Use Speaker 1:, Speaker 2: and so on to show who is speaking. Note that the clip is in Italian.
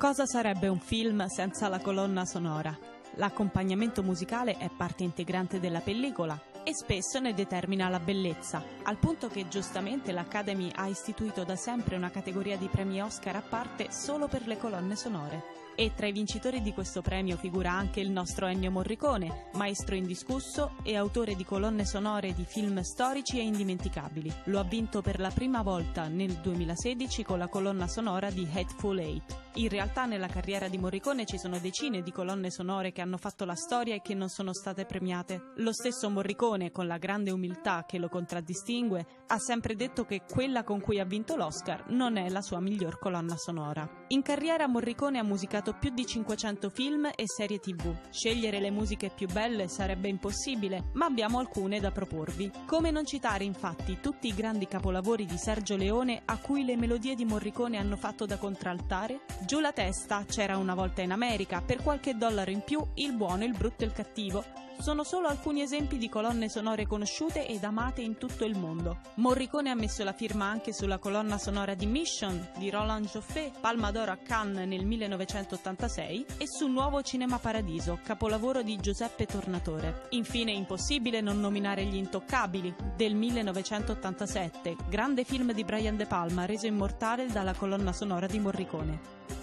Speaker 1: Cosa sarebbe un film senza la colonna sonora? L'accompagnamento musicale è parte integrante della pellicola e spesso ne determina la bellezza, al punto che giustamente l'Academy ha istituito da sempre una categoria di premi Oscar a parte solo per le colonne sonore. E tra i vincitori di questo premio figura anche il nostro Ennio Morricone, maestro indiscusso e autore di colonne sonore di film storici e indimenticabili. Lo ha vinto per la prima volta nel 2016 con la colonna sonora di Hateful Eight. In realtà nella carriera di Morricone ci sono decine di colonne sonore che hanno fatto la storia e che non sono state premiate. Lo stesso Morricone, con la grande umiltà che lo contraddistingue, ha sempre detto che quella con cui ha vinto l'Oscar non è la sua miglior colonna sonora. In carriera Morricone ha musicato più di 500 film e serie TV. Scegliere le musiche più belle sarebbe impossibile, ma abbiamo alcune da proporvi. Come non citare infatti tutti i grandi capolavori di Sergio Leone a cui le melodie di Morricone hanno fatto da contraltare? Giù la testa, C'era una volta in America, Per qualche dollaro in più, Il buono, il brutto e il cattivo. Sono solo alcuni esempi di colonne sonore conosciute ed amate in tutto il mondo. Morricone ha messo la firma anche sulla colonna sonora di Mission di Roland Joffé, Palma d'Oro a Cannes nel 1986, e su Nuovo Cinema Paradiso, capolavoro di Giuseppe Tornatore. Infine è impossibile non nominare Gli Intoccabili del 1987, grande film di Brian De Palma reso immortale dalla colonna sonora di Morricone.